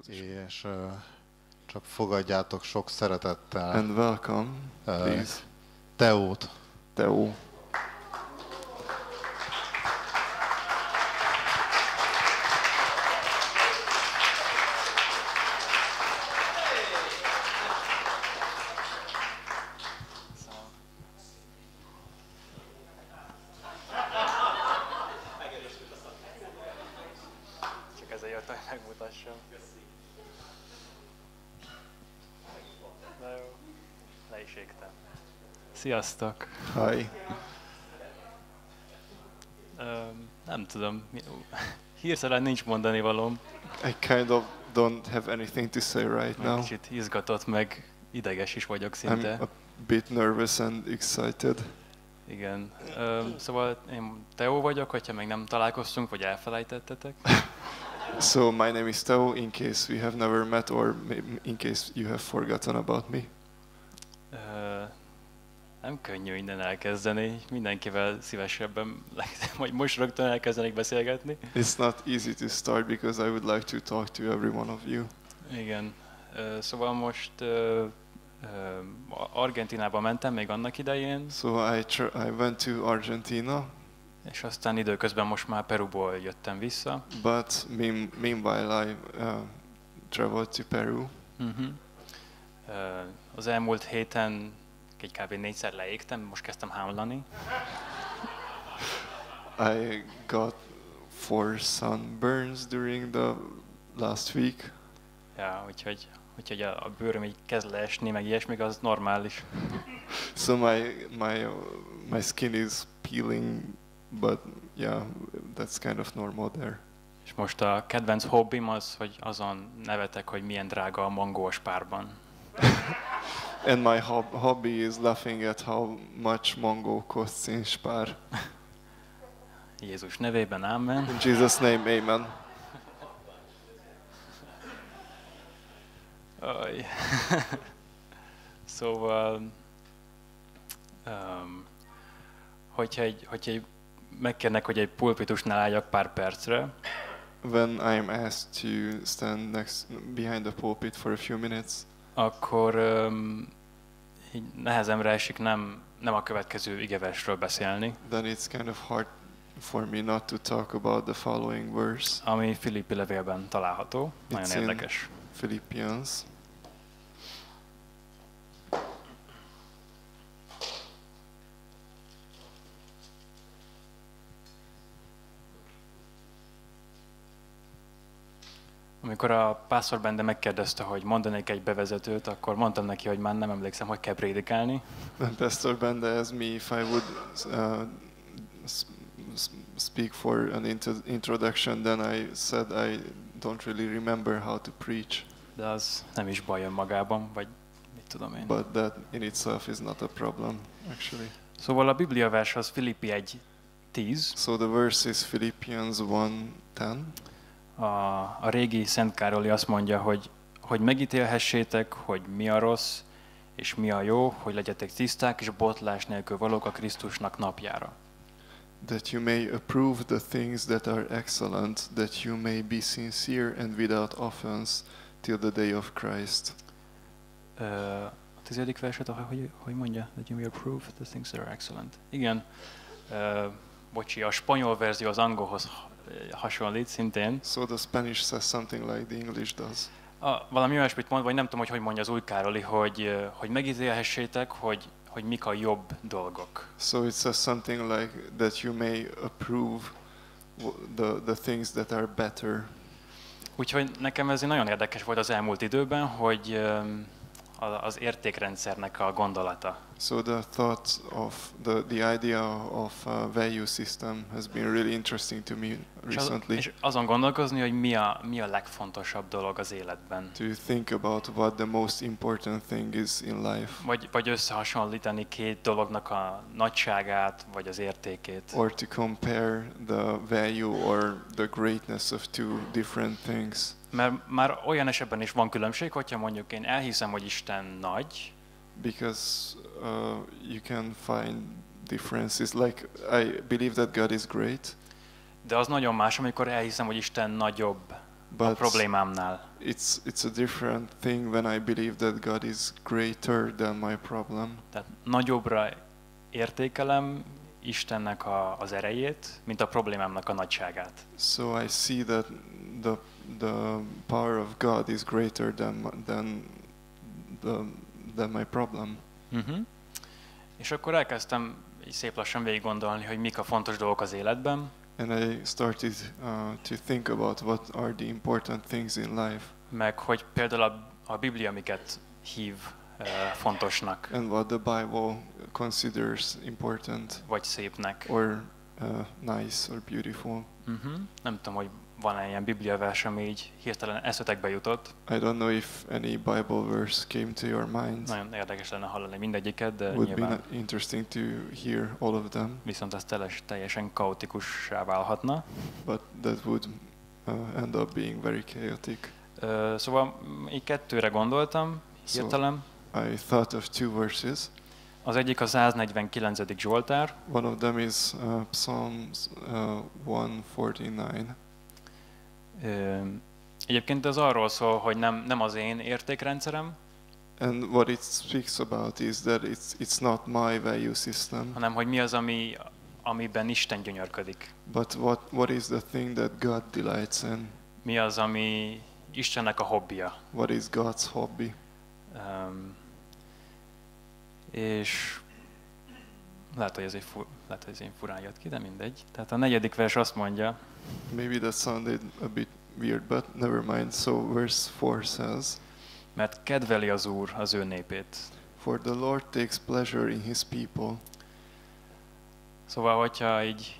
És csak fogadjátok sok szeretettel And welcome, please, Teót. Teo. Csak ezzel jött, hogy megmutassam. Na jó, le is égtem. Sziasztok! Hi. Nem tudom, hirtelen nincs mondani valóm. I kind of don't have anything to say right Meg now. kicsit izgatott, meg ideges is vagyok I'm szinte. a bit nervous and excited. Igen. Szóval én Teó vagyok, hogyha még nem találkoztunk, vagy elfelejtettetek. So my name is Teo, in case we have never met or in case you have forgotten about me. Nem könnyű innen elkezdeni, mindenkivel szívesebben, vagy most rögtön elkezdenék beszélgetni. It's not easy to start because I would like to talk to every one of you. Igen. Szóval most Argentinába mentem még annak idején, So I went to Argentina, és aztán időközben most már Peruból jöttem vissza. but meanwhile I traveled to Peru. Az elmúlt héten egy kb. 4-szer leégtem, most kezdtem hámlani. I got 4 sunburns during the last week. Ja, úgyhogy a bőröm így kezd leesni, meg ilyesmi, az normális. So my skin is peeling, but yeah, that's kind of normal there. És most a kedvenc hobbim az, hogy azon nevetek, hogy milyen drága a mangó a Spárban. And my hobby is laughing at how much mango costs in Spar. Jézus nevében, amen. In Jesus' name, amen. Aj. Szóval, hogyha megkérnek, hogy egy pulpitusnál álljak pár percre, When I'm asked to stand behind the pulpit for a few minutes, akkor így nehezemre esik nem a következő igeversről beszélni, then it's kind of hard for me not to talk about the following verse, ami Filippi levélben található. Nagyon It's in- érdekes. Philippians. Amikor a Pásztor Bende megkérdezte, hogy mondanék egy bevezetőt, akkor mondtam neki, hogy már nem emlékszem, hogy kell prédikálni. When Pastor Benda asked me if I would speak for an introduction, then I said I don't really remember how to preach, De az nem is baj önmagában, vagy mit tudom én. but that in itself is not a problem, actually. Szóval a Biblia vers az Filippi 1:10. So the verse is Philippians 1:10. A régi Szent Károli azt mondja, hogy megítélhessétek, hogy mi a rossz, és mi a jó, hogy legyetek tiszták és botlás nélkül valók a Krisztusnak napjára. That you may approve the things that are excellent, that you may be sincere and without offense till the day of Christ. A 10. verset, hogy mondja? That you may approve the things that are excellent. Igen. Bocsi, a spanyol verzió az angolhoz hasonlít szintén. So the Spanish says something like the English does. Valami olyasmit mond, vagy nem tudom, hogy mondja az új Károli, hogy megítélhessétek, hogy mik a jobb dolgok. So it says something like that you may approve the things that are better. Úgyhogy nekem ez nagyon érdekes volt az elmúlt időben, hogy az értékrendszernek a gondolata. So the thought of the idea of a value system has been really interesting to me recently. És azon gondolkozni, hogy mi a legfontosabb dolog az életben. To think about what the most important thing is in life. Vagy összehasonlítani két dolognak a nagyságát, vagy az értékét. Or to compare the value or the greatness of two different things. Mert már olyan esetben is van különbség, hogyha mondjuk én elhiszem, hogy Isten nagy, Because you can find differences. Like I believe that God is great, de az nagyon más, amikor elhiszem, hogy Isten nagyobb a But problémámnál. it's a different thing when I believe that God is greater than my problem. Tehát nagyobbra értékelem Istennek az erejét, mint a problémámnak a nagyságát. So I see that the power of God is greater than my problem. Uh-huh. És akkor elkezdtem így szép lassan végig gondolni, hogy mik a fontos dolgok az életben, And I started to think about what are the important things in life meg hogy például a Biblia miket hív fontosnak, and what the Bible considers important vagy szépnek. or nice or beautiful. Uh-huh. Nem tudom, hogy van-e ilyen Biblia vers, ami így hirtelen eszetekbe jutott. I don't know if any Bible verse came to your mind. Nagyon érdekes lenne hallani mindegyiket, de Would nyilván be interesting to hear all of them, viszont ez teljesen kaotikussá válhatna. but that would end up being very chaotic. Szóval így kettőre gondoltam hirtelen. I thought of two verses. Az egyik a 149. Zsoltár. One of them is Psalms 149. Egyébként ez arról szól, hogy nem az én értékrendszerem, And what it speaks about is that it's not my value system, hanem hogy mi az, amiben Isten gyönyörködik. but what is the thing that God delights in? Mi az, ami Istennek a hobbija. What is God's hobby? És lehet, hogy ez én furán jött ki, de mindegy. Tehát a 4. vers azt mondja, Maybe that sounded a bit weird, but never mind. So verse 4 says, mert kedveli az Úr az ő népét. For the Lord takes pleasure in his people. Szóval, hogyha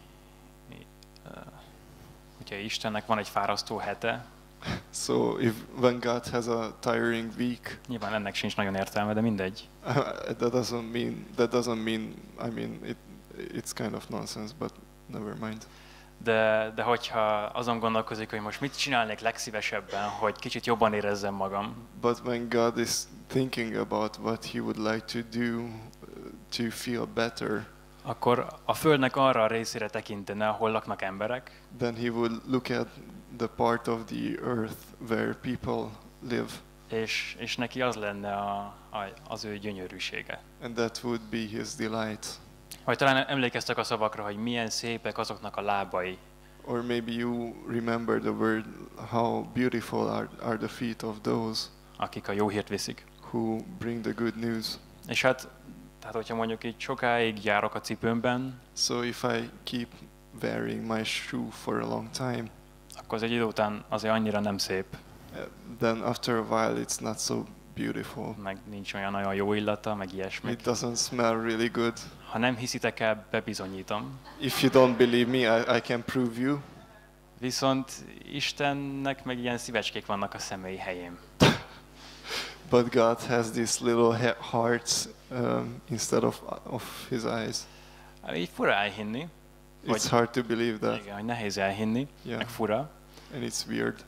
Istennek van egy fárasztó hete, So when God has a tiring week, nyilván ennek sincs nagyon értelme, de mindegy. that doesn't mean I mean it's kind of nonsense, but never mind. De hogyha azon gondolkozik, hogy most mit csinálnék legszívesebben, hogy kicsit jobban érezzem magam, But when God is thinking about what he would like to do to feel better, akkor a Földnek arra a részére tekintene, ahol laknak emberek, then he would look at the part of the earth where people live, és neki az lenne az ő gyönyörűsége. and that would be his delight. Vagy talán emlékeztek a szavakra, hogy milyen szépek azoknak a lábai, Or maybe you remember the word, how beautiful are the feet of those akik a jó hírt viszik. who bring the good news. És hát, hogyha mondjuk így sokáig járok a cipőmben, So if I keep wearing my shoe for a long time, akkor az egy idő után azért annyira nem szép, then after a while it's not so beautiful. meg nincs olyan nagyon jó illata, meg ilyesmi. It doesn't smell really good. Ha nem hiszitek el, bebizonyítom. If you don't believe me, I can prove you. Viszont Istennek meg ilyen szívecskék vannak a szemei helyén. But God has these little hearts instead of his eyes. Így fura elhinni. It's hard to believe that. Igen, hogy nehéz elhinni, Yeah. meg fura. And it's weird.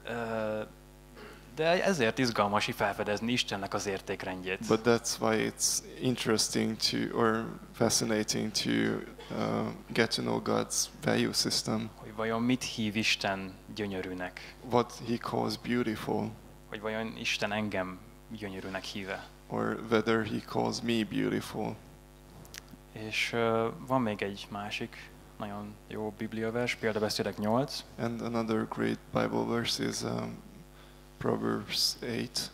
De ezért izgalmas így felfedezni Istennek az értékrendjét. But that's why it's interesting or fascinating to get to know God's value system. Hogy vajon mit hív Isten gyönyörűnek? What he calls beautiful, Hogy vajon Isten engem gyönyörűnek híve? or whether he calls me beautiful. És van még egy másik nagyon jó bibliavers, Példabeszédek 8. And another great Bible verse is Proverbs 8.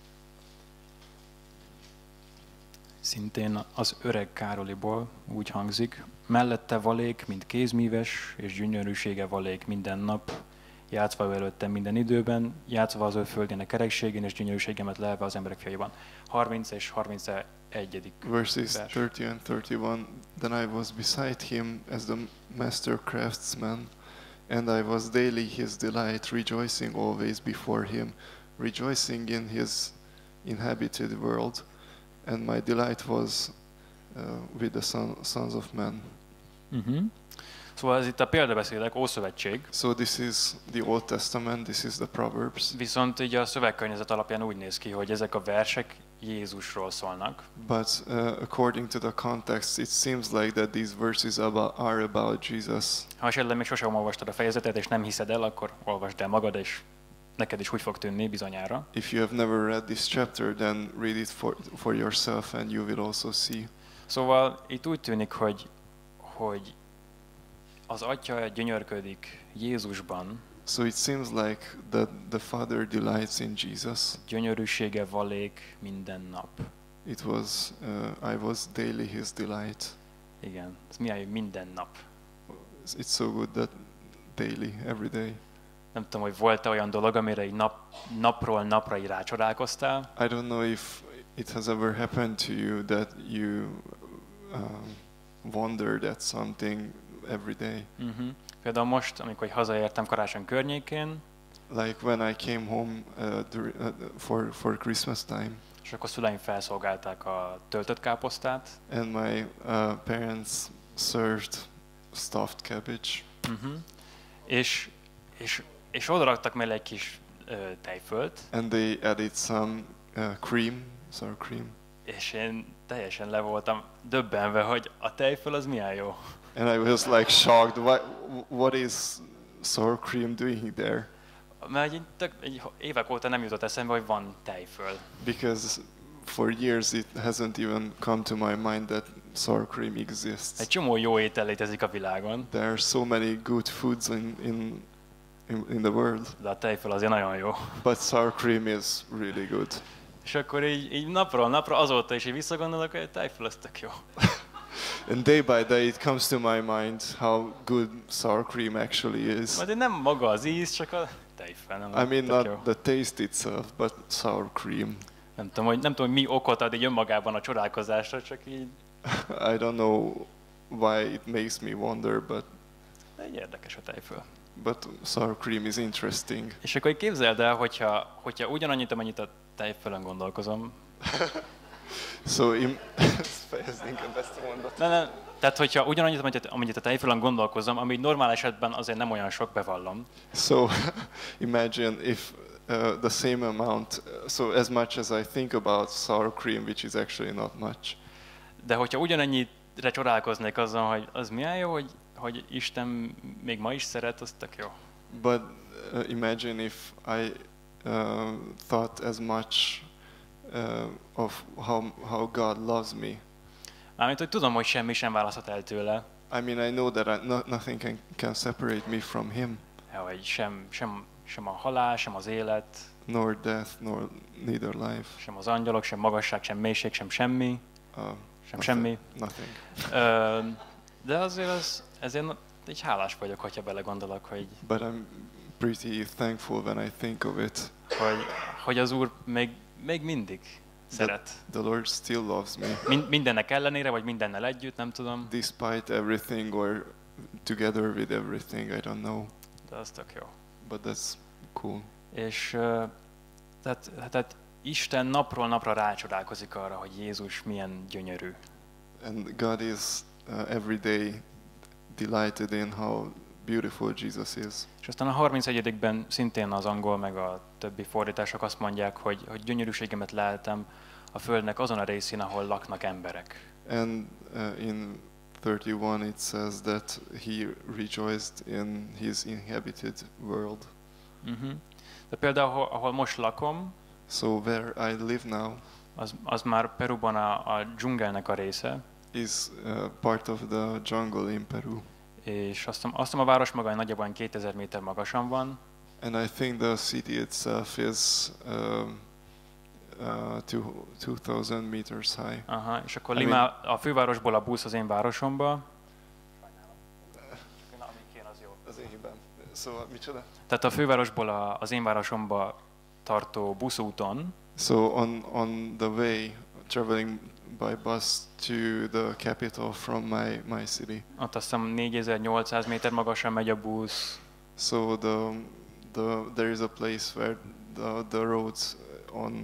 Szintén az öreg Károliból úgy hangzik: mellette valék, mint kézmíves, és gyönyörűsége valék minden nap, játszva előtte minden időben, játszva az ő földjének kerekségén, és gyönyörűségemet lelve az emberek fiaiban. 30 és 31. Verses vers. 30 and 31. Then I was beside him as the master craftsman, and I was daily his delight, rejoicing always before him, rejoicing in his inhabited world, and my delight was with the sons of men. Szóval ez itt a Példabeszédek, Ószövetség, So this is the Old Testament, this is the Proverbs, viszont így a szövegkörnyezet alapján úgy néz ki, hogy ezek a versek Jézusról szólnak, but according to the context, it seems like that these verses are about Jesus. Ha esetleg még sosem olvastad a fejezetet, és nem hiszed el, akkor olvasd el magad, és neked is úgy fog tűnni bizonyára. If you have never read this chapter, then read it for yourself and you will also see. Szóval itt úgy tűnik, hogy az Atya gyönyörködik Jézusban, So it seems like that the Father delights in Jesus. gyönyörűsége valék minden nap. It was, I was daily his delight. Igen, ez milyen, hogy minden nap. It's so good that daily, every day. Nem tudom, hogy volt-e olyan dolog, amire így napról napra így rácsodálkoztál. I don't know if it has ever happened to you that you wondered at something every day. Például most, amikor hazaértem karácsony környékén, Like when I came home for Christmas time, és akkor szüleim felszolgálták a töltött káposztát, and my parents served stuffed cabbage, és oda raktak mellé egy kis tejfölt, and they added some sour cream, és én teljesen le voltam döbbenve, hogy a tejföl az milyen jó. and I was like shocked. What is sour cream doing there? Mert így évek óta nem jutott eszembe, hogy van tejföl. Because for years it hasn't even come to my mind that sour cream exists. Egy csomó jó étel létezik a világon, There are so many good foods in the world, de a tejföl azért nagyon jó. but sour cream is really good. És akkor így napról napra azóta is így visszagondolok, hogy a tejföl az tök jó. And day by day it comes to my mind how good sour cream actually is. Majd nem maga az íz, csak a tejföl. I mean, tök jó. not the taste itself, but sour cream. Nem tudom, hogy mi okot ad így önmagában a csodálkozásra, csak így I don't know why it makes me wonder, but egy érdekes a tejföl. sour cream is interesting. És akkor így képzeld el, hogyha ugyanannyit, amennyit a tejfölön gondolkozom, So nem, tehát hogyha ugyanannyit, amennyit a tejfölön gondolkozom, ami normál esetben azért nem olyan sok, bevallom. So imagine if the same amount, so as much as I think about sour cream, which is actually not much. De hogyha ugyanennyire csodálkoznék azon, hogy az milyen jó, hogy Isten még ma is szeret, az tök jó. But imagine if I thought as much of how God loves me. Mármint, hogy tudom, hogy semmi sem választhat el tőle. I mean, I know that nothing can separate me from Him. Hogy sem a halál, sem az élet, Nor death, neither life. sem az angyalok, sem magasság, sem mélység, sem semmi. Semmi. Nothing. De azért ezért így hálás vagyok, hogyha belegondolok, hogy But I'm pretty thankful when I think of it. Hogy az Úr még mindig szeret. The Lord still loves me. Mindennek ellenére, vagy mindennel együtt, nem tudom. Despite everything or together with everything, I don't know. De az tök jó. But that's cool. És tehát Isten napról napra rácsodálkozik arra, hogy Jézus milyen gyönyörű. And God is every day delighted in how beautiful Jesus is. És aztán a 31-ben szintén az angol meg a többi fordítások azt mondják, hogy gyönyörűségemet leltem a földnek azon a részén, ahol laknak emberek. And in 31 it says that he rejoiced in his inhabited world. De például, ahol most lakom, So where I live now az már Peruban a dzsungelnek a része. Is part of the jungle in Peru. És azt hiszem a város maga nagyjából 2000 méter magasan van. And I think the city itself is 2000 meters high. Aha, és akkor Lima, a fővárosból a busz az én városomba. Az én hibám. Szóval micsoda? Tehát a fővárosból az én városomba tartó buszúton. So on the way traveling by bus to the capital from my city. Ott azt hiszem 4800 méter magasan megy a busz. So there is a place where the roads on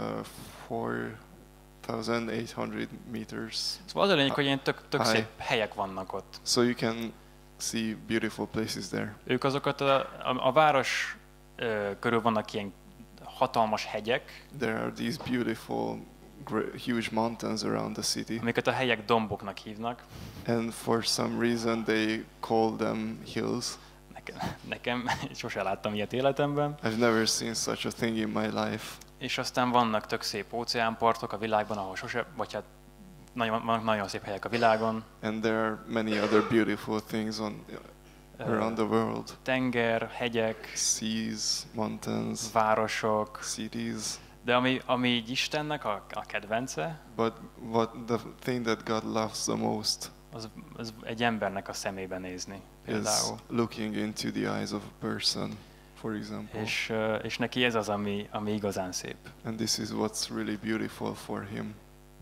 4800 meters. Szóval az a lényeg, hogy ilyen tök szép helyek vannak ott. So you can see beautiful places there. Ők azokat a város körül vannak ilyen hatalmas hegyek. There are these beautiful huge mountains around the city. Amiket a helyek domboknak hívnak. And for some reason they call them hills. nekem sose láttam ilyet életemben. I've never seen such a thing in my life. És aztán vannak tök szép óceánpartok a világban, ahol sose, vagy hát vannak nagyon szép helyek a világon. And there are many other beautiful things around the world. Tenger, hegyek, Seas, mountains, városok. cities. De ami így Istennek a kedvence, But the thing that God loves the most az egy embernek a szemébe nézni. is Például. looking into the eyes of a person, for example. És neki ez az, ami igazán szép. And this is what's really beautiful for him.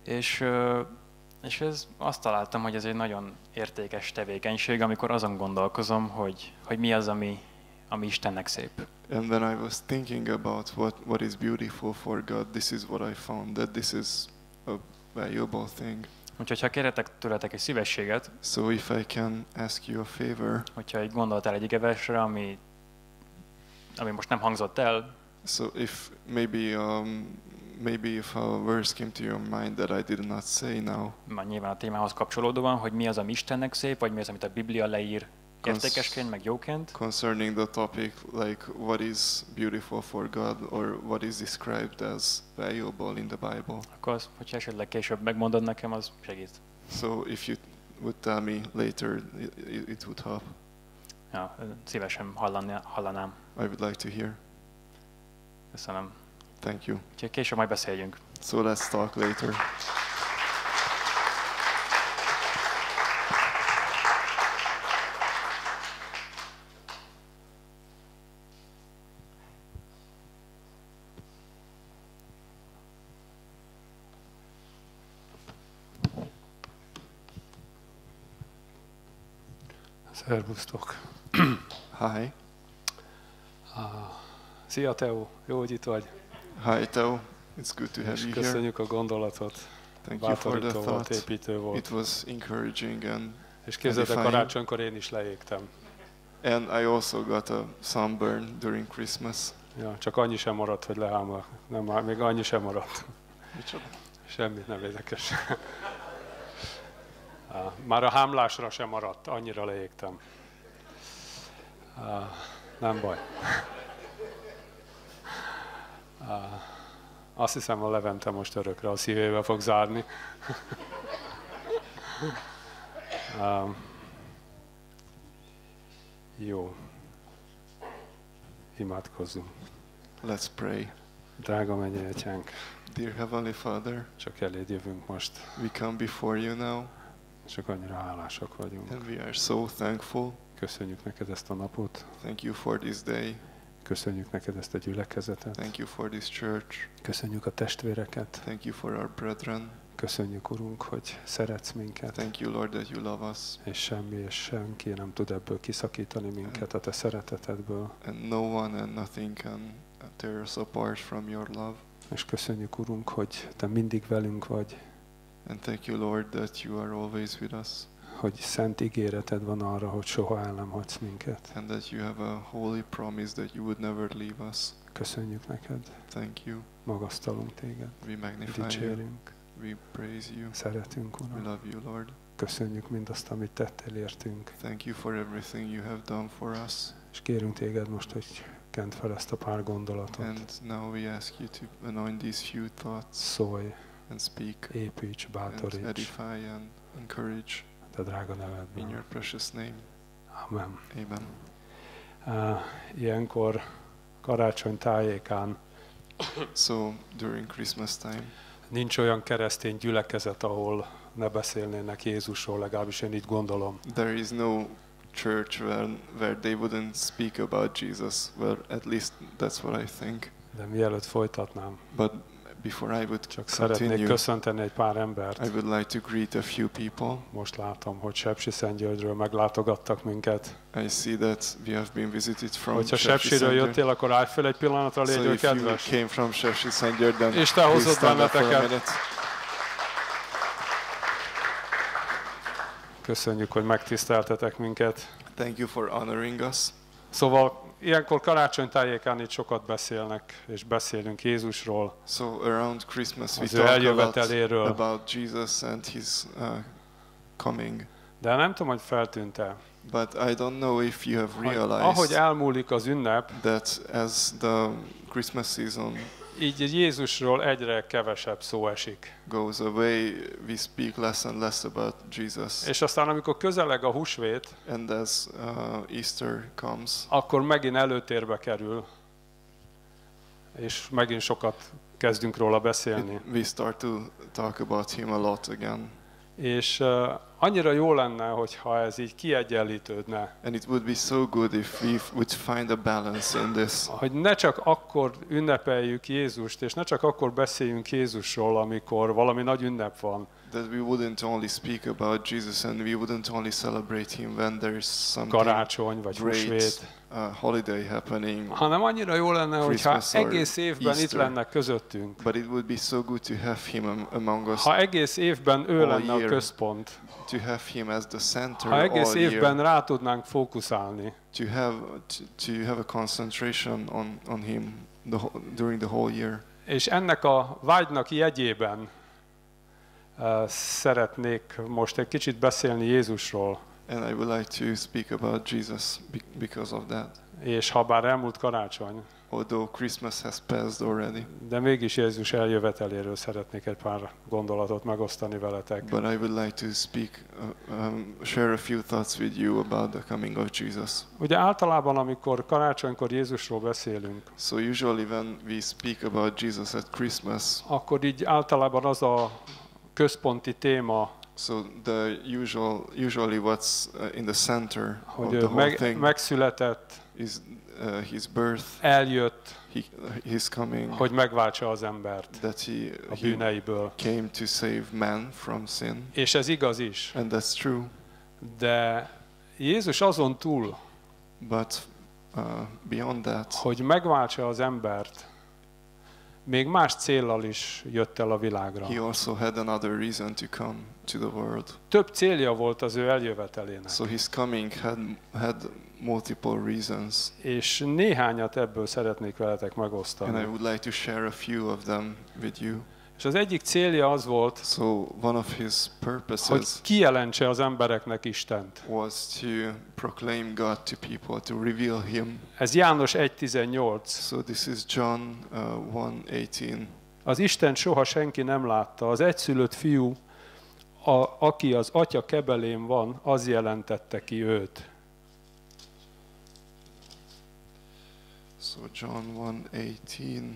És ez azt találtam, hogy ez egy nagyon értékes tevékenység, amikor azon gondolkozom, hogy mi az, ami Istennek szép. And when I was thinking about what is beautiful for God, this is what I found, that this is a valuable thing. Úgyhogy ha kérhetek tőletek egy szívességet, So if I can ask you a favor, hogyha egy gondoltál egy igeversre, ami most nem hangzott el, so if maybe if a verse came to your mind that I did not say now, már nyilván a témához kapcsolódóan, hogy mi az, ami Istennek szép, vagy mi az, amit a Biblia leír értékesként, meg jóként, concerning the topic, like what is beautiful for God or what is described as valuable in the Bible. akkor az, hogyha esetleg később megmondod nekem, az segít. So if you would tell me later, it would help. Ja, szívesen hallanám. I would like to hear. Köszönöm. Thank you. Úgyhogy később majd beszéljünk. So let's talk later. Szervusztok! Hi. Szia Teó, jó, hogy itt vagy. Hi, Teo. It's good to have És you here. köszönjük a gondolatot. Thank you for the Bátorító volt, thought. építő volt. It was encouraging És képzeld, edifying. karácsonykor én is leégtem. and I also got a sunburn during Christmas. Ja, csak annyi sem maradt, hogy lehámol. Nem, még annyi sem maradt. Micsoda? Semmit nem érdekes. Már a hámlásra sem maradt, annyira leégtem. Nem baj. Azt hiszem, a Levente most örökre a szívébe fog zárni. Jó. Imádkozzunk. Let's pray. Drága mennyei Atyánk, Dear Heavenly Father, csak eléd jövünk most. we come before you now Csak annyira hálásak vagyunk. and we are so thankful. Köszönjük neked ezt a napot. Thank you for this day. Köszönjük neked ezt a gyülekezetet. Thank you for this church. Köszönjük a testvéreket. Thank you for our brethren. Köszönjük, Urunk, hogy szeretsz minket. Thank you, Lord, that you love us. És semmi és senki nem tud ebből kiszakítani minket a te szeretetedből. And no one and nothing can tear us apart from your love. És köszönjük, Urunk, hogy te mindig velünk vagy, And thank you, Lord, that you are always with us. hogy szent ígéreted van arra, hogy soha el nem hagysz minket. And that you have a holy promise that you would never leave us. Köszönjük neked, Thank you. magasztalunk téged, We magnify you. dicsérünk, We praise you. szeretünk, We Uram. love you, Lord. Köszönjük mindazt, amit tettél értünk. Thank you for everything you have done for us. És kérünk téged most, hogy kent fel ezt a pár gondolatot. And now we ask you to anoint these few thoughts Szólj, and speak építs, and bátoríts, edify and encourage te drága in nevedben. your precious name. Amen. Amen. Ilyenkor karácsony tájékán So during Christmas time, nincs olyan keresztény gyülekezet, ahol ne beszélnének Jézusról, legalábbis én így gondolom. there is no church where they wouldn't speak about Jesus. Well, at least that's what I think. De mielőtt folytatnám, But before I would csak szeretnék continue, köszönteni egy pár embert. I would like to greet a few people. Most látom, hogy Sepsiszentgyörgyről meglátogattak minket. I see that we have been visited from Hogyha Sepsiszentgyörgy. Sepsiről jöttél, akkor állj fel egy pillanatra, So légy if you kedves. came from Sepsiszentgyörgy, then Isten please hozott stand up for a benneteket. minute. Köszönjük, hogy megtiszteltetek minket. Thank you for honoring us. Szóval ilyenkor karácsonytájékán itt sokat beszélnek, és beszélünk Jézusról, So around Christmas we az ő talk a lot eljöveteléről. about Jesus and his coming. De nem tudom, hogy feltűnt-e, But I don't know if you have Ahogy realized elmúlik az ünnep, that as the Christmas season így Jézusról egyre kevesebb szó esik. goes away, we speak less and less about Jesus. És aztán amikor közeleg a húsvét, And as Easter comes, akkor megint előtérbe kerül, és megint sokat kezdünk róla beszélni. we start to talk about him a lot again. És annyira jó lenne, hogyha ez így kiegyenlítődne. And it would be so good if we would find a balance in this. Hogy ne csak akkor ünnepeljük Jézust, és ne csak akkor beszéljünk Jézusról, amikor valami nagy ünnep van, That we wouldn't only speak about Jesus and we wouldn't only celebrate him when there is something karácsony vagy húsvét, great holiday happening. hanem annyira jó lenne, hogyha Christmas or egész évben itt Easter. lenne közöttünk. But it would be so good to have him among us, Ha egész évben ő all lenne a year. központ, to have him as the center ha egész all évben year, rá tudnánk fókuszálni, to have a concentration on him during the whole year. és ennek a vágynak jegyében szeretnék most egy kicsit beszélni Jézusról, And I would like to speak about Jesus because of that. és ha bár elmúlt karácsony, Although Christmas has passed already, de mégis Jézus eljöveteléről szeretnék egy pár gondolatot megosztani veletek. but I would like to speak, share a few thoughts with you about the coming of Jesus. Ugye általában, amikor karácsonykor Jézusról beszélünk, So usually when we speak about Jesus at Christmas, akkor így általában az a központi téma, so the usually what's in the center of hogy the ő whole thing megszületett, is his birth, eljött, his coming, hogy megváltsa az embert that a he bűneiből. came to save man from sin. És ez igaz is. And that's true. De Jézus azon túl, But beyond that, hogy megváltsa az embert, még más céllal is jött el a világra. he also had another reason to come to the world. Több célja volt az ő eljövetelének. So his coming had multiple reasons, És néhányat ebből szeretnék veletek and I megosztani. would like to share a few of them with you. És az egyik célja az volt, So one of his hogy purposes kijelentse az embereknek Istent. was to proclaim God to people, to reveal him. Ez János 1.18. So this is John 1:18. Az Isten soha senki nem látta. Az egyszülött fiú, aki az atya kebelén van, az jelentette ki őt. So John 1:18.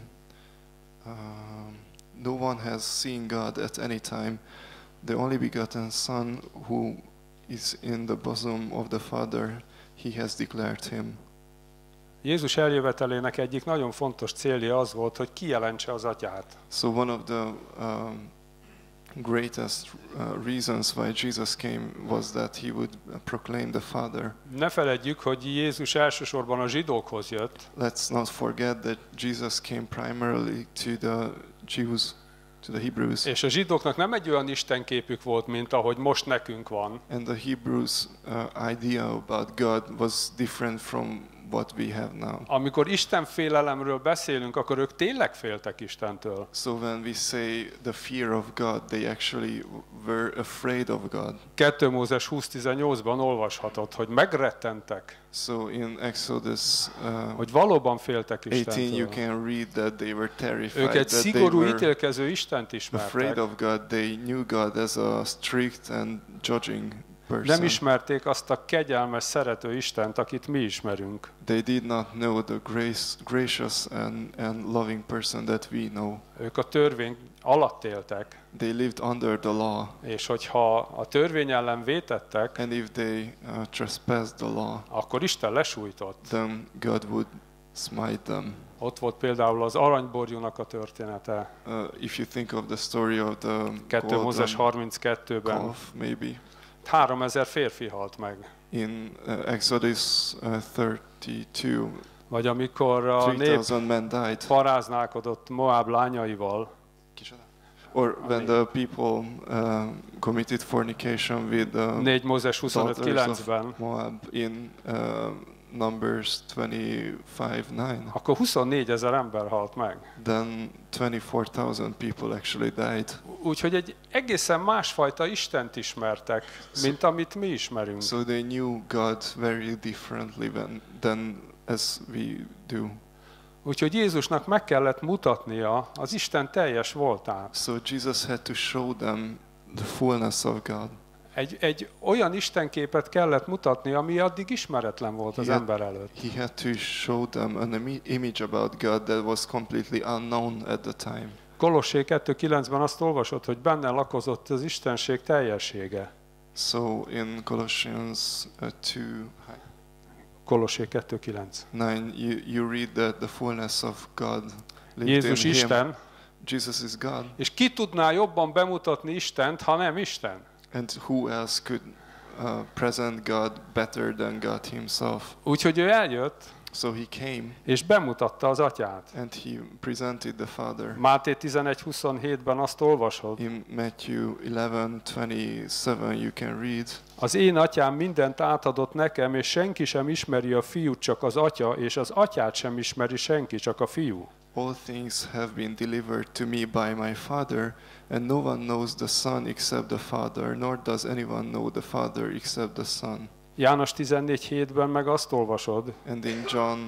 No one has seen God at any time. The only begotten Son, who is in the bosom of the Father, he has declared him. Jézus eljövetelének egyik nagyon fontos célja az volt, hogy kijelentse az atyát. So one of the greatest reasons why Jesus came was that he would proclaim the Father. Ne feledjük, hogy Jézus elsősorban a zsidókhoz jött, Let's not forget that Jesus came primarily to the Jews, to the Hebrews. és a zsidóknak nem egy olyan istenképük volt, mint ahogy most nekünk van, And the Hebrews' idea about God was different from what we have now. amikor istenfélelemről beszélünk, akkor ők tényleg féltek Istentől. So when we say the fear of God, they actually were afraid of God. 2 Mózes 20.18-ban olvashatod, hogy megrettentek, So in Exodus hogy valóban féltek 18, you Istentől. can read that they were terrified, Ők egy that they szigorú were ítélkező Istent afraid ismertek. of God. They knew God as a strict and judging Nem person. ismerték azt a kegyelmes, szerető Istent, akit mi ismerünk. They did not know the gracious and loving person that we know. Ők a törvény alatt éltek, They lived under the law, és hogyha a törvény ellen vétettek, and if they trespassed the law, akkor Isten lesújtott. then God would smite them. Ott volt például az aranyborjúnak a története, If you think of the story of the 2 Mózes golden 32-ben. calf, maybe 3000 férfi halt meg. in Exodus 32, Vagy amikor a nép 3,000 men died. paráználkodott Moab lányaival, Or when the people committed fornication with the 4 Mózes daughters of 25.9-ben, Moab in Numbers 25:9, akkor 24 000 ember halt meg. then 24,000 people actually died. Úgyhogy egy egészen másfajta Istent ismertek, mint amit mi ismerünk. So they knew God very differently than as we do. Úgyhogy Jézusnak meg kellett mutatnia az Isten teljes voltát. So Jesus had to show them the fullness of God. Egy olyan istenképet kellett mutatni, ami addig ismeretlen volt az ember előtt. He had to show them an image about God that was completely unknown at the time. Kolossé 2:9-ben azt olvasod, hogy benne lakozott az Istenség teljessége. So in Colossians 2:9, Kolossé 2:9. you read that the fullness of God lived Jézus in him. Isten, Jesus is God. és ki tudná jobban bemutatni Istent, ha nem Isten? And who else could present God better than God himself? Úgyhogy ő eljött, So he came és bemutatta az Atyát. and he presented the Father. Máté 11:27-ben azt olvasod. In Matthew 11:27 you can read, Az én atyám mindent átadott nekem, és senki sem ismeri a fiút, csak az atya, és az atyát sem ismeri senki, csak a fiú. all things have been delivered to me by my Father, and no one knows the Son except the Father, nor does anyone know the Father except the Son. János 14:7-ben meg azt olvasod, And in John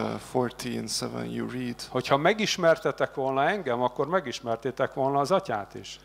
14:7 you read, hogy ha megismertetek volna engem, akkor megismertétek volna az atyát is.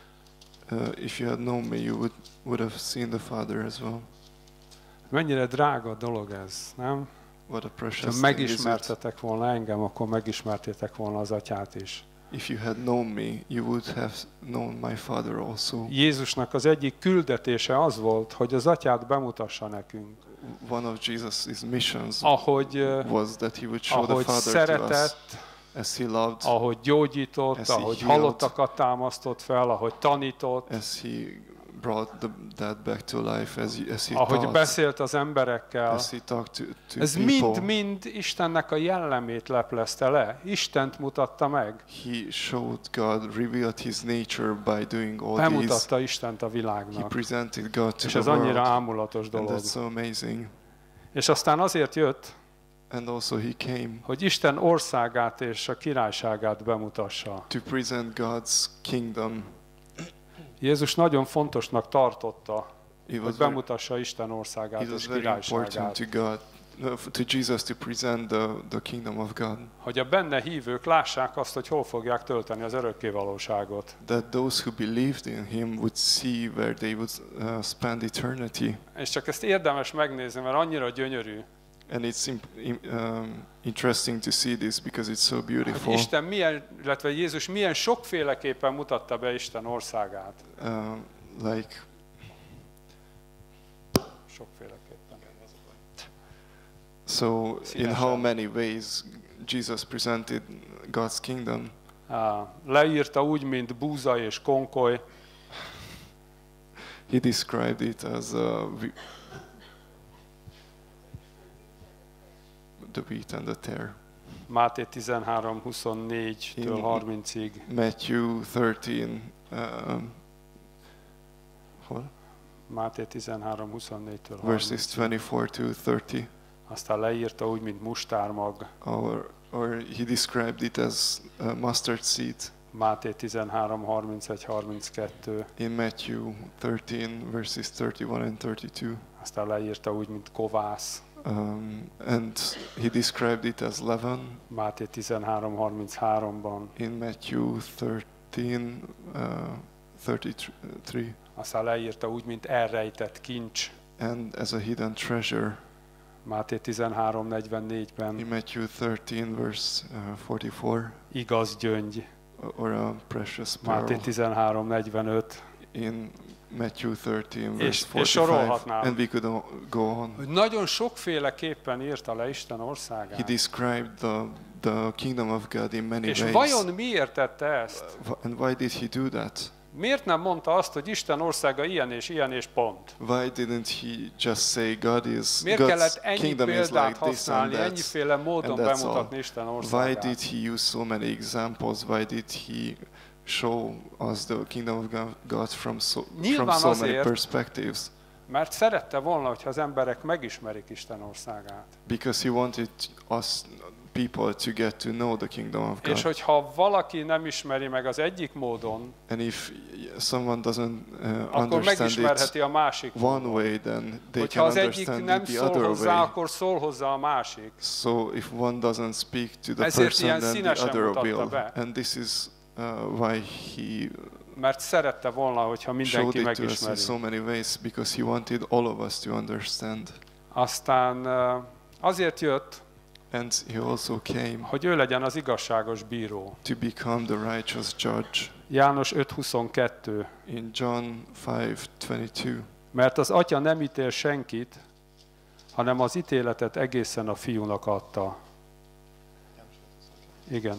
if you had known me, you would have seen the Father as well. Mennyire drága dolog ez, nem? What a Ha precious thing is it. megismertetek volna engem, akkor megismertétek volna az atyát is. If you had known me, you would have known my Father also. Jézusnak az egyik küldetése az volt, hogy az atyát bemutassa nekünk. One of Jesus' missions Ahogy, was that he would show the ahogy Father to us szeretett, as he loved, ahogy gyógyított, As he ahogy healed. halottakat támasztott fel, ahogy tanított, as he brought the dead back to life, as he ahogy taught, beszélt az emberekkel. as he talked to Ez people. mind-mind Istennek a jellemét leplezte le. Istent mutatta meg. He showed God, revealed his nature by doing all these. Bemutatta Istent a He világnak. presented God to És the ez annyira world. ámulatos And dolog. that's so amazing. És aztán azért jött, And also he came hogy Isten országát és a királyságát bemutassa. to present God's kingdom. Jézus nagyon fontosnak tartotta, It hogy was very, bemutassa Isten országát it was és very important királyságát. to God, to Jesus to present the kingdom of God. Hogy a benne hívők lássák azt, hogy hol fogják tölteni az örökkévalóságot. That those who believed in him would see where they would spend eternity. És csak ezt érdemes megnézni, mert annyira gyönyörű, And it's interesting to see this because it's so hogy beautiful. Isten milyen, illetve Jézus milyen sokféleképpen mutatta be Isten országát. Like Sokféleképpen. so, in Szívesen. how many ways Jesus presented God's kingdom? Leírta úgy, mint búza és konkoly, He described it as the wheat and the tare. Máté 13:24-től 30-ig. Matthew 13. Hol? Máté 13:24-től 30-ig. Verses 24 to 30. Aztán leírta úgy, mint mustármag. Or he described it as mustard seed. Máté 13:31-32. In Matthew 13, verses 31 and 32. Aztán leírta úgy, mint kovász. And he described it as leaven. Máté 13:33-ban. In Matthew 13, 33. Aztán leírta úgy, mint elrejtett kincs. And as a hidden treasure. Máté 13:44-ben. In Matthew 13, verse 44. Igaz gyöngy. Or a precious Máté pearl. 13:45. In Matthew 13, verse És 45. sorolhatnám. And we could go on. Hogy nagyon sokféleképpen írta le Isten He országát. described the kingdom of God in many És ways. vajon miért tette ezt? And why did he do that? Miért nem mondta azt, hogy Isten országa ilyen és pont? Why didn't he just say Miért kellett God's ennyi kingdom is példát like this and használni, that's, ennyiféle módon and that's all? bemutatni Isten Why országát? did he use so many examples? Why did he show us the kingdom of God from so Nyilván many azért, perspectives? Mert szerette volna, hogyha az emberek megismerik Isten országát. Because he wanted us people to get to know the kingdom of God. És hogyha valaki nem ismeri meg az egyik módon, And if someone doesn't akkor understand it megismerheti a másik one módon. way, then they Hogyha can az egyik understand nem it the szól other hozzá, way. akkor szól hozzá a másik. So if one doesn't speak to the Ezért person, ilyen then the színesen other mutatta will. be. And this is why he Mert szerette volna, hogyha showed mindenki it to us in megismeri. so many ways, because he wanted all of us to understand. Aztán azért jött, And he also came hogy ő legyen az igazságos bíró. to become the righteous judge. János 5:22. In John 5:22, Mert az atya nem ítél senkit, hanem az ítéletet egészen a fiúnak adta. Igen.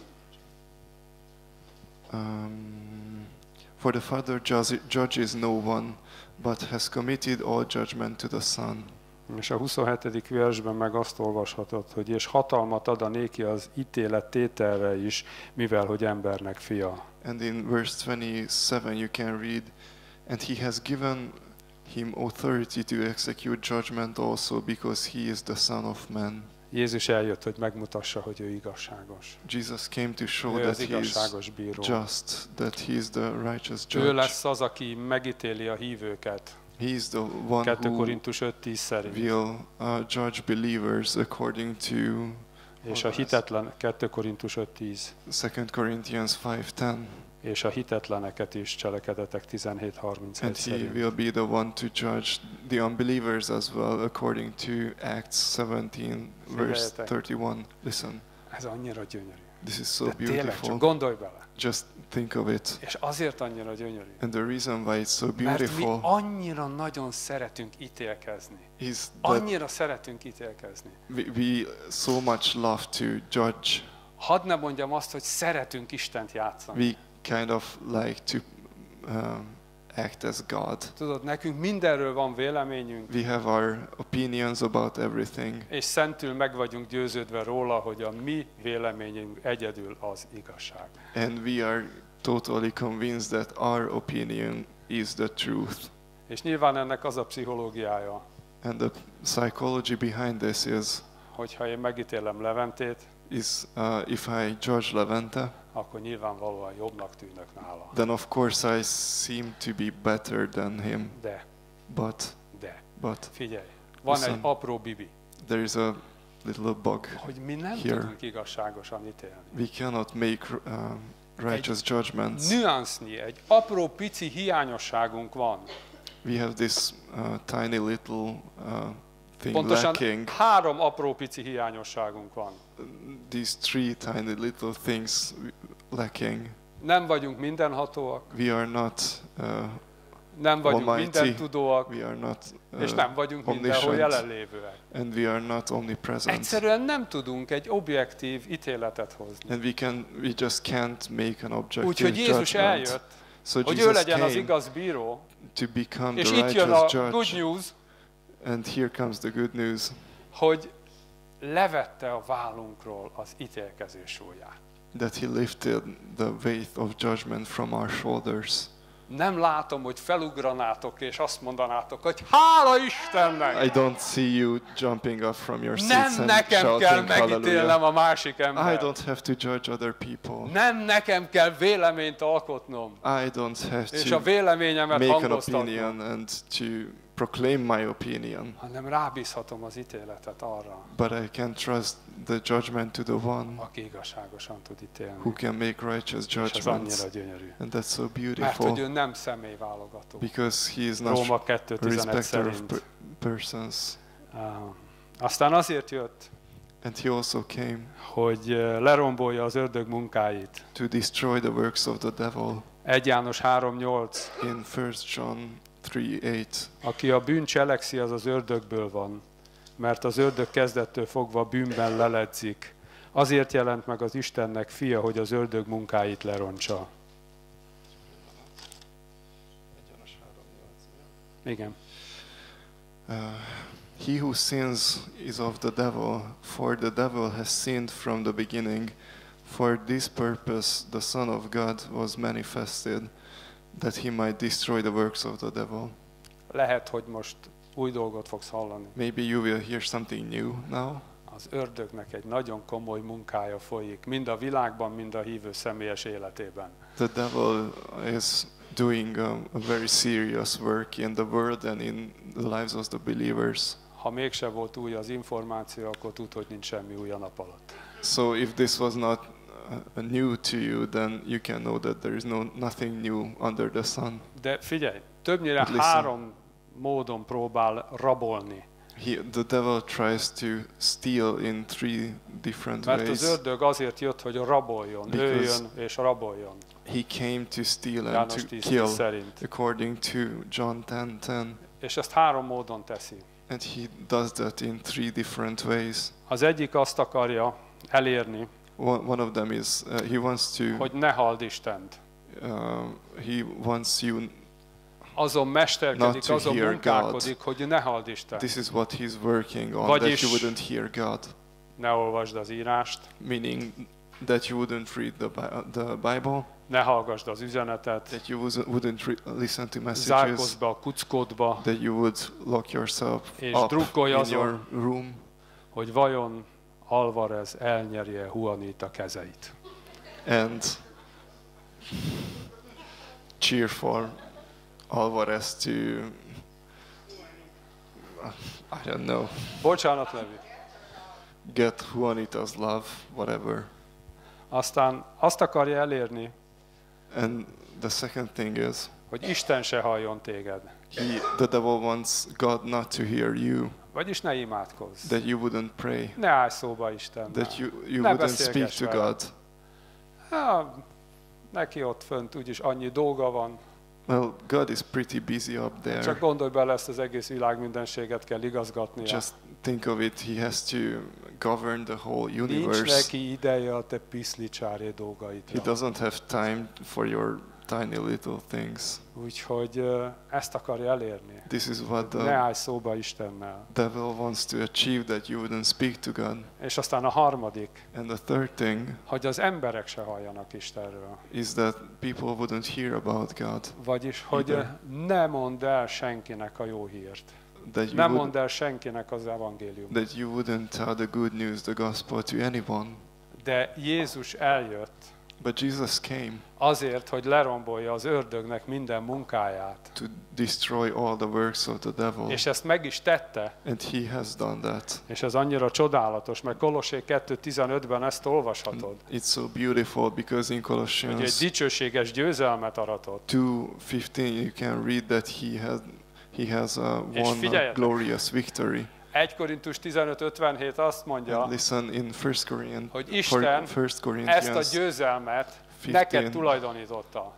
For the Father judges no one, but has committed all judgment to the Son. És a 27. versben meg azt olvashatod, hogy és hatalmat ad a néki az ítélet tételre is, mivel hogy embernek fia. And in verse 27 you can read, and he has given him authority to execute judgment also, because he is the Son of Man. Jézus eljött, hogy megmutassa, hogy ő igazságos. Jesus came to show Ő that az he is igazságos bíró. just, that he is the righteous Ő judge. lesz az, aki megítéli a hívőket. He is the one 2 who Korintus 5:10 szerint. will judge believers according to És a hitetlen 2 Korintus 5:10. 2 Corinthians 5:10. És a hitetleneket is cselekedetek 17:31 And he szerint. will be the one to judge the unbelievers as well, according to Acts 17, verse Figyeljetek. 31. Listen, Ez annyira gyönyörű. this is so De tényleg, csak beautiful. gondolj bele. Just think of it. És azért annyira gyönyörű. And the reason why it's so Mert mi beautiful annyira nagyon szeretünk ítélkezni. is that Annyira szeretünk ítélkezni. we so much love to judge. Hadd ne mondjam azt, hogy szeretünk Istent játszani. We kind of like to act as God. Tudod, nekünk mindenről van véleményünk, We have our opinions about everything. és szentül meg vagyunk győződve róla, hogy a mi véleményünk egyedül az igazság. And we are totally convinced that our opinion is the truth. És nyilván ennek az a pszichológiája, And the psychology behind this hogyha én megítélem Leventét, is if I judge Levente, akkor nyilvánvalóan jobbnak tűnök nála. then of course I seem to be better than him. De, But figyelj, van Listen. egy apró bibi, there is a little bug. hogy mi nem Here. tudunk igazságosan ítélni. We cannot make righteous judgments. Nüansznyi, egy apró pici hiányosságunk van. We have this tiny little thing Pontosan lacking. 3 apró pici hiányosságunk van. These 3 tiny little things lacking. Nem vagyunk mindenhatóak, We are not nem vagyunk Almighty. mindentudóak, we are not és nem vagyunk mindenhol omniscient. jelenlévőek. And we are not omnipresent. Egyszerűen nem tudunk egy objektív ítéletet hozni. And we just can't make an objective Úgyhogy Jézus judgment. eljött, So hogy ő Jesus legyen az came igaz bíró, to become és the itt jön a righteous good judge. news, And here comes the good news, hogy levette a vállunkról az ítélkezés súlyát. that he lifted the weight of judgment from our shoulders. Nem látom, hogy felugranátok és azt mondanátok, hogy hála Istennek! I don't see you jumping up from your seats Nem and nekem kell shouting megítélnem hallelujah. a másik I embert. don't have to judge other people. Nem nekem kell véleményt alkotnom, I don't have és to a véleményemet make an hangoztatnom, opinion and to proclaim my opinion. hanem rábízhatom az ítéletet arra, But I can trust the judgment to the one aki igazságosan tud ítélni. who can make righteous És ez judgments. annyira gyönyörű. And that's so Mert hogy beautiful, ő nem személyválogató. because he is not Róma a 2.11 respecter of szerint. persons. Aztán azért jött, And he also came hogy lerombolja az ördög munkáit. to destroy the works of the devil. 1 János 3.8. In 1 John 3:8, Aki a bűn cselekszi, az az ördögből van, mert az ördög kezdettől fogva bűnben leledzik. Azért jelent meg az Istennek fia, hogy az ördög munkáit lerontsa. Igen. he who sins is of the devil, for the devil has sinned from the beginning. For this purpose the Son of God was manifested, that he might destroy the works of the devil. Lehet, hogy most új dolgot fogsz hallani. Maybe you will hear something new now. Az ördögnek egy nagyon komoly munkája folyik, mind a világban, mind a hívő személyes életében. The devil is doing a very serious work in the world and in the lives of the believers. Ha mégse volt új az információ, akkor tudd, hogy nincs semmi új a nap alatt. So if this was not new to you, then you can know that there is nothing new under the sun. De figyelj, többnyire But listen. 3 módon próbál rabolni. The devil tries to steal in 3 different Mert az ways. ördög azért jött, hogy raboljon, Because öljön és raboljon. He came to steal and János to 10 kill, szerint. according to John 10:10. És ezt 3 módon teszi. And he does that in 3 different ways. Az egyik azt akarja elérni, One of them is he wants to hogy ne halld Istent. he wants you. Azon Not mesterkedik, to azon hear munkálkodik, hogy ne halld Istent. This is what he's working on, Vagyis- that you wouldn't hear God, Ne olvasd az írást, meaning that you wouldn't read the Bible, ne hallgassd az üzenetet, that you wouldn't listen to messages, zárkozz be a kuckódba, that you would lock yourself És up drukkolj in azon. your room, hogy vajon Alvarez elnyerje Juanita kezeit. and cheer for Alvarez to, I don't know, Bocsánat, Levi. get Juanita's love, whatever. Aztán azt akarja elérni, And the second thing is, hogy Isten se halljon téged. the devil wants God not to hear you, Vagyis ne imádkozz. that you wouldn't pray, Ne állj szóba Istennel. that you Ne wouldn't speak beszélgess to vele. God. Neki ott fönt úgyis annyi dolga van. Well, God is pretty busy up Csak there. gondolj bele, ezt az egész világ mindenséget kell igazgatnia. Just think of it, he has to govern the whole Nincs universe. neki ideje a te piszlicsáré He dolgaidra. doesn't have time for your tiny little things. Úgyhogy ezt akarja elérni. This is what Ne the állj szóba Istennel. devil wants to achieve, that you wouldn't speak to God. És aztán a harmadik, And the third thing hogy az emberek se halljanak Istenről. is that people wouldn't hear about God. Vagyis, hogy Igen. ne mondd el senkinek a jó hírt. That you, Ne would, mondd el senkinek az evangéliumot. that you wouldn't tell the good news, the gospel to anyone. De Jézus eljött But Jesus came azért, hogy lerombolja az ördögnek minden munkáját. to destroy all the works of the devil. És ezt meg is tette. And he has done that. És ez annyira csodálatos, mert Kolossé 2.15-ben ezt olvashatod. It's so beautiful because in Hogy egy Colossians dicsőséges győzelmet aratott. 2:15 you can read that he has És won a figyeljetek. glorious victory. 1 Korintus 15.57 azt mondja, And listen, in 1 hogy Corinthians, Isten 1 ezt a Corinthians győzelmet 15. neked tulajdonította.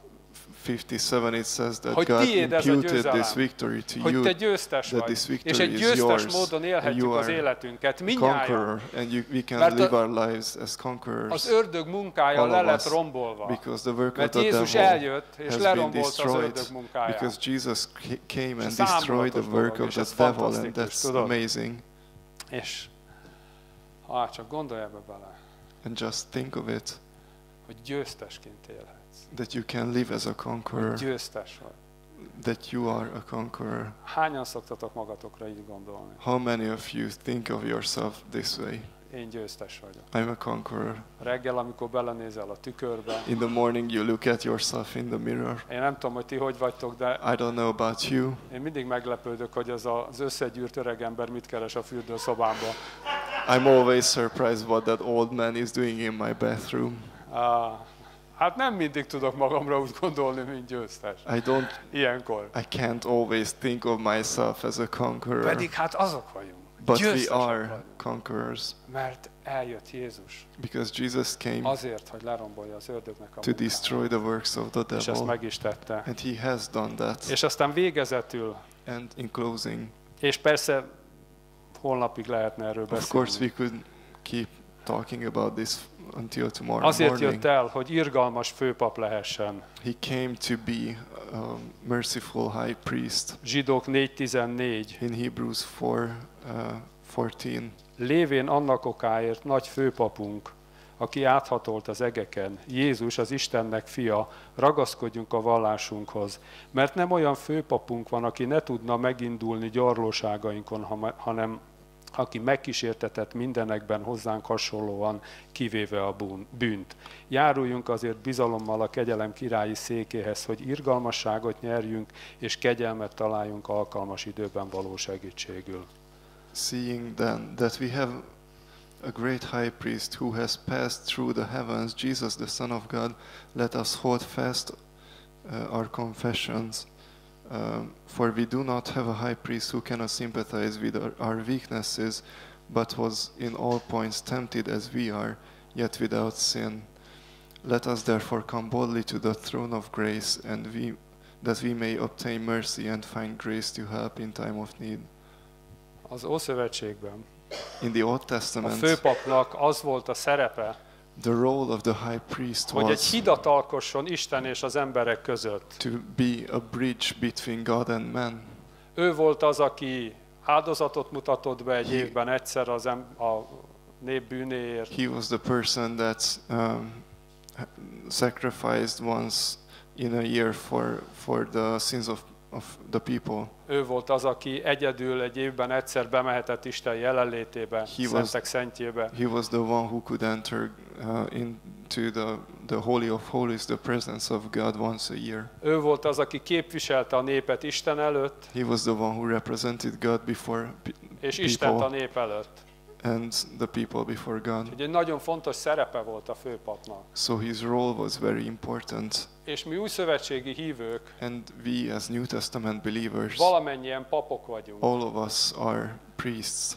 57 it says that Hogy God tiéd ez a imputed győzelem. this victory to Hogy you, te győztes that vagy. this victory És egy is győztes yours, módon and élhetjük you az are életünket. Mindnyájan. conqueror, and we can Mert live our lives as Az conquerors, ördög munkája all le of lett us, rombolva. because the work of Mert the Jézus devil eljött és has been lerombolta az destroyed, ördög munkáját. because Jesus came and És destroyed the számolatos work dolog, of és the ez devil, and fantasztikus, that's tudod? amazing. És csak gondolj ebbe bele, And just think of it, hogy győztesként élhetsz. that you can live as a conqueror, Hogy győztes vagy. that you are a conqueror. Hányan szoktatok magatokra így gondolni? How many of you think of yourself this way? Én győztes vagyok. I'm a conqueror. Reggel, amikor belenézel a tükörbe, In the morning you look at yourself in the mirror. én nem tudom, hogy ti hogy vagytok, de I don't know about you. én mindig meglepődök, hogy ez az összegyűrt öreg ember mit keres a fürdőszobámban. I'm always surprised what that old man is doing in my bathroom. Hát nem mindig tudok magamra úgy gondolni, mint győztes. Ilyenkor. I can't always think of myself as a conqueror. Pedig hát azok vagyunk. But we Győztesek are vagyunk. conquerors. Mert eljött Jézus Because Jesus came azért, hogy lerombolja az ördögnek a to munkáját. destroy the works of the És ezt devil. meg is tette. And he has done that. És aztán végezetül, And in closing, és persze holnapig lehetne erről of course we beszélni. could keep talking about this until tomorrow Azért morning. jött el, hogy irgalmas főpap lehessen. He came to be a merciful high priest. Zsidók 4.14. In Hebrews 4:14, Lévén annak okáért nagy főpapunk, aki áthatolt az egeken, Jézus az Istennek fia, ragaszkodjunk a vallásunkhoz, mert nem olyan főpapunk van, aki ne tudna megindulni gyarlóságainkon, hanem aki megkísértetett mindenekben hozzánk hasonlóan, kivéve a bűnt. Járuljunk azért bizalommal a kegyelem királyi székéhez, hogy irgalmasságot nyerjünk, és kegyelmet találjunk alkalmas időben való segítségül. Seeing then that we have a great high priest who has passed through the heavens, Jesus the Son of God, let us hold fast our confessions. For we do not have a high priest who cannot sympathize with our weaknesses, but was in all points tempted as we are, yet without sin. Let us therefore come boldly to the throne of grace, that we may obtain mercy and find grace to help in time of need. Az Ószövetségben In the Old a Testament, főpapnak az volt a szerepe, the role of the high priest hogy egy was hidat alkosson Isten és az emberek között. to be a bridge between God and man. Ő volt az, aki áldozatot mutatott be egy évben egyszer a nép bűnéért. He was the person that sacrificed once in a year for the sins of the people. Ő volt az, aki egyedül egy évben egyszer bemehetett Isten jelenlétébe, szentek szentjébe. He was the one who could enter into the Holy of Holies, the presence of God once a year. Ő volt az, aki képviselte a népet Isten előtt, He was the one who represented God before és Istent a people nép előtt. and the people before God. Úgyhogy egy nagyon fontos szerepe volt a főpapnak. So his role was very important. És mi újszövetségi hívők And we as New Testament believers, valamennyien papok vagyunk. all of us are priests.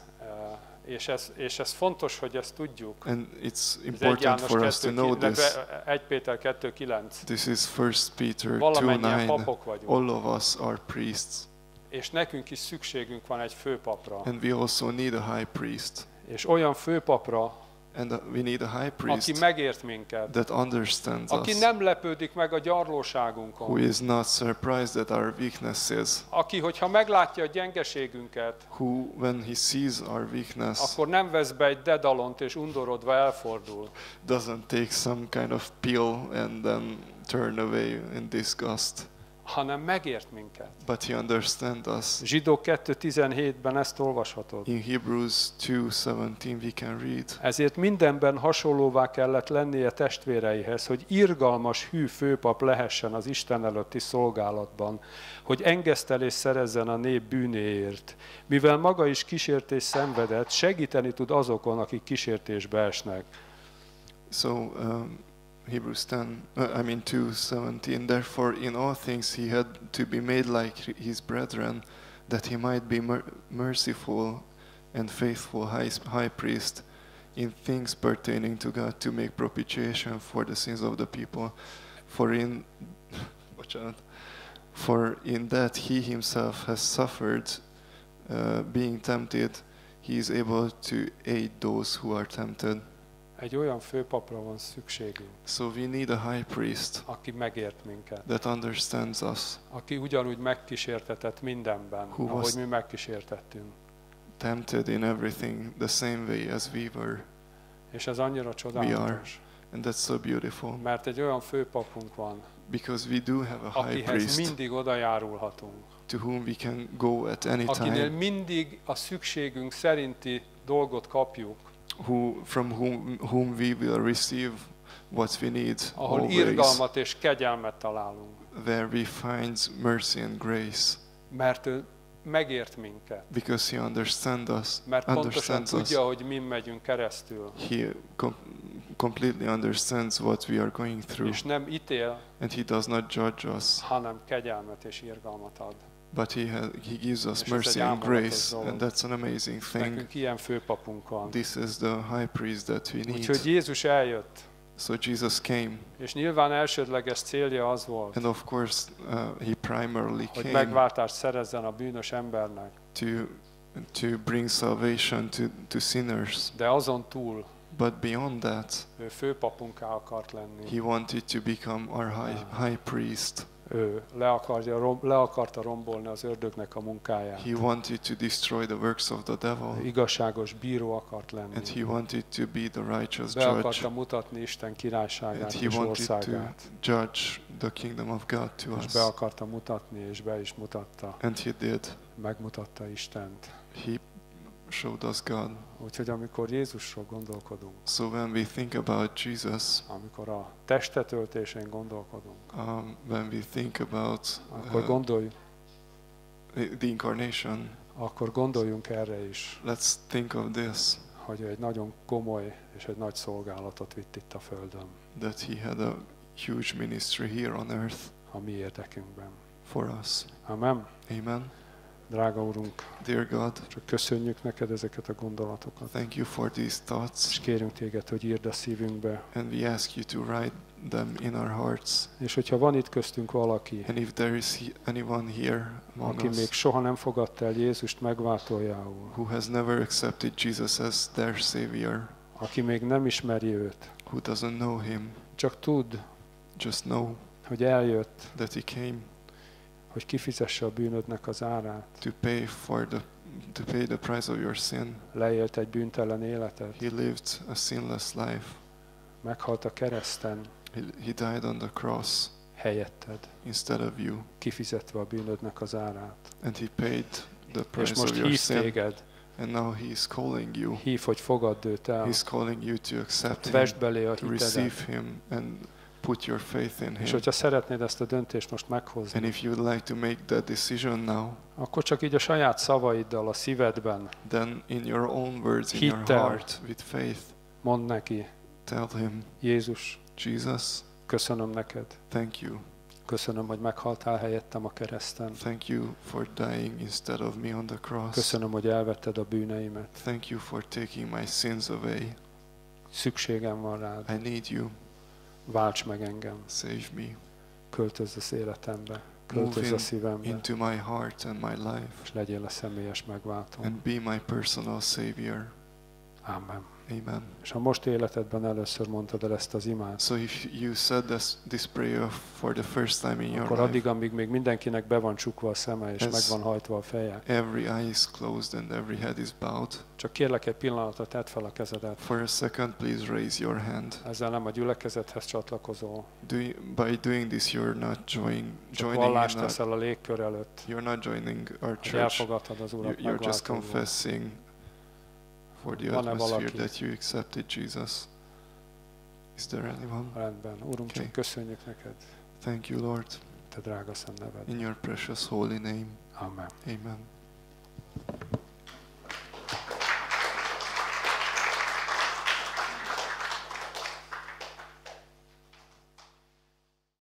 És ez fontos, hogy ezt tudjuk. And it's Ez 1 important János for us to know this. 1 Péter 2:9. This is 1 Peter Valamennyien 2:9. papok vagyunk. All of us are priests. És nekünk is szükségünk van egy főpapra. And we also need a high priest. És olyan főpapra, And we need a high priest aki megért minket. that understands Aki us, nem lepődik meg a who gyarlóságunkon. is not surprised at our weaknesses, Aki, hogyha meglátja a gyengeségünket, who, when he sees our weakness, akkor nem vesz be egy dedalont és undorodva elfordul, doesn't take some kind of pill and then turn away in disgust, hanem megért minket. but he understands us. Zsidók 2:17-ben ezt olvashatod. In Hebrews 2:17 we can read, Ezért mindenben hasonlóvá kellett lennie testvéreihez, hogy irgalmas, hű főpap lehessen az Isten előtti szolgálatban, hogy engesztelést szerezzen a nép bűnéért. Mivel maga is kísértés szenvedett, segíteni tud azokon, akik kísértésbe esnek. so Hebrews 2:17, therefore in all things he had to be made like his brethren, that he might be merciful and faithful high priest in things pertaining to God, to make propitiation for the sins of the people. For in that he himself has suffered, being tempted, he is able to aid those who are tempted. Egy olyan főpapra van szükségünk, So we need a high priest aki megért minket, that understands us, aki ugyanúgy megkísértetett mindenben, Who was- ahogy mi megkísértettünk. tempted in everything the same way as we were. És ez annyira csodálatos, And that's so beautiful, mert egy olyan főpapunk van, because we do have a high akihez priest mindig oda járulhatunk, to whom we can go at any akinél time, mindig a szükségünk szerinti dolgot kapjuk, from whom we will receive what we need, ahol always, irgalmat és kegyelmet találunk, where we find mercy and grace, mert ő megért minket, because he understands us. mert pontosan tudja, hogy min megyünk keresztül, He completely understands what we are going through, és nem ítél, and he does not judge us, hanem kegyelmet és irgalmat ad. but he gives us És ez mercy egy and ámulatos grace, dolog. and that's an amazing thing. Nekünk ilyen főpapunk van. This is the high priest that we Úgyhogy need. Jézus eljött, So Jesus came, és nyilván elsődleges célja az volt, and of course he primarily hogy came megváltást szerezzen a bűnös embernek. to bring salvation to sinners. De azon túl But beyond that, ő főpapunká akart lenni. he wanted to become our high priest. Ő le akarta rombolni az ördögnek a munkáját. He wanted to destroy the works of the devil. Igazságos bíró akart lenni. And he wanted to be the righteous Be akarta judge. mutatni Isten And királyságát he és wanted to országát. judge the kingdom of God to És us. be akarta mutatni, és be is mutatta. And he did. Megmutatta Istent. He showed us God. Úgyhogy amikor Jézusról gondolkodunk, So when we think about Jesus, amikor a testetöltésén gondolkodunk, when we think about akkor gondolj, the incarnation, akkor gondoljunk erre is, let's think of this, hogy ő egy nagyon komoly és egy nagy szolgálatot vitt itt a Földön, that he had a huge ministry here on earth a mi érdekünkben. for us. Amen. Amen. Drága Urunk, Dear God, csak köszönjük neked ezeket a gondolatokat, thank you for these és thoughts, kérünk téged, hogy írd a szívünkbe, and we ask you to write them in our hearts. és hogyha van itt köztünk valaki, And if there is anyone here among aki még us soha nem fogadta el Jézust megváltójául, who has never accepted Jesus as their Savior, aki még nem ismeri őt, who doesn't know him, csak tudd, just know hogy eljött, that he came hogy kifizesse a bűnödnek az árát, to pay the price of your sin. leélt egy bűntelen életet, He lived a sinless life. meghalt a kereszten He died on the cross helyetted, instead of you, kifizetve a bűnödnek az árát. and he paid the És price most of your hív sin. téged, And now he is calling you. hív, hogy fogadd őt el, He's calling you to accept him, vesd belé a to hitedet. receive him, and put your faith in És him. hogyha szeretnéd ezt a döntést most And meghozni, if you would like to make that decision now, akkor csak így a saját szavaiddal, a szívedben then in your own words, in your Hittel. heart, with faith, mondd neki, tell him, Jézus, Jesus, köszönöm neked, thank you. köszönöm, hogy meghaltál helyettem a kereszten, Thank you for dying instead of me on the cross. köszönöm, hogy elvetted a bűneimet, Thank you for taking my sins away. szükségem van rád, I need you. válts meg engem, Save me. költözz az életembe, Move költözz a szívembe, into my heart and my life, és legyél a személyes megváltó. and be my personal Savior. Amen. Amen. És ha most életedben először mondtad el ezt az imát, So if you said this prayer for the first time in your akkor life, addig, amíg még mindenkinek be van csukva a szeme, és Ez- meg van hajtva a feje, every eye is closed and every head is bowed. csak kérlek egy pillanatra tedd fel a kezedet. For a second, please raise your hand. Ezzel nem a gyülekezethez csatlakozol, By doing this, you're not joining vallást in a, teszel a légkör előtt, you're not joining our hogy church. elfogadtad az Urat You're just megváltóul. confessing for the Van-e atmosphere valaki? that you accepted Jesus. Is there anyone? Rendben. Urunk, Okay. csak köszönjük neked, Thank you, Lord, te drága szent neved. in your precious holy name. Amen. Amen.